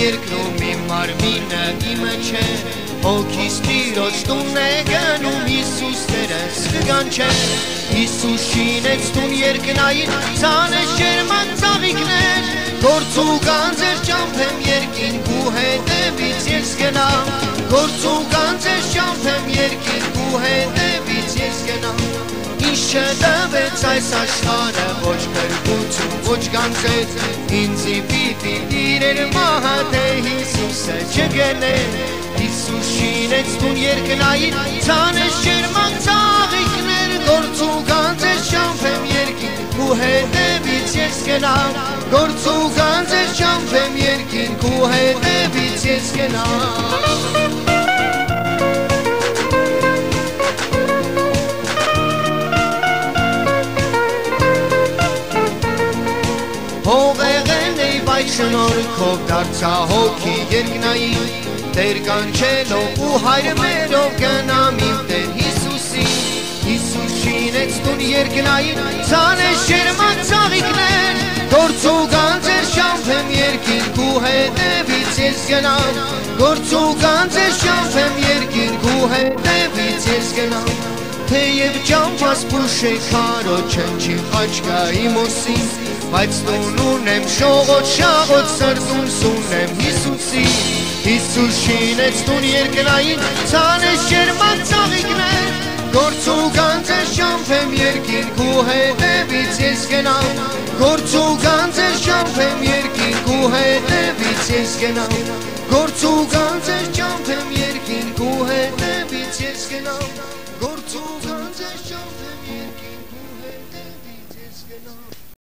երկնում իմ մարմինը իմը չէ Հոգիս տիրոջ տուն է գնում Հիսուս Տերս կգանչե Հիսուս շինեց տուն երկնային Ցանեց ջերմակ ծաղիկներ Գործ ու գանձեր ճամփեմ երկինք ու հետևից ես գնամ Գործ ու գանձեր ճամփեմ երկինք ու հետևից ես գնամ Ինչ չտվեց այս աշխարհը ոչ փրկություն ոչ գանձեր Ինձի պիտի տիրեր մահը թե Հիսուսը չգներ Հիսուս շինեց տուն երկնային Ցանեց ջերմակ ծաղիկներ Գործ ու գանձեր ճամփեմ երկինք ու հետևից ես գնամ Գործ ու գանձեր ճամփեմ երկինք ու հետևից ես գնամ Հողեղեն էի բայց շնորհքով դարձա հոգի երկնային Տեր կանչելով ու հայր մերով գնամ իմ Տեր Հիսուսին Հիսուս շինեց տուն երկնային Ցանեց ջերմակ ծաղիկներ Գործ ու գանձեր ճամփեմ երկինք ու հետևից ես գնամ Գործ ու գանձեր ճամփեմ երկինք ու հետևից ես գնամ Թեև ճամփաս փուշե քարոջ չնչի խաչկա իմ ուսին Բայց տուն ունեմ շողոց շաղոց սրտում սունեմ Հիսուսի Հիսուս շինեց տուն երկնային Ցանեց ջերմակ ծաղիկներ Գործ ու գանձեր ճամփեմ երկինք ու հետևից ես գնամ Գործ ու գանձեր ճամփեմ երկինք ու հետևից ես գնամ Գործ ու գանձեր ճամփեմ երկինք ու հետևից ես գնամ Գործ ու գանձեր ճամփեմ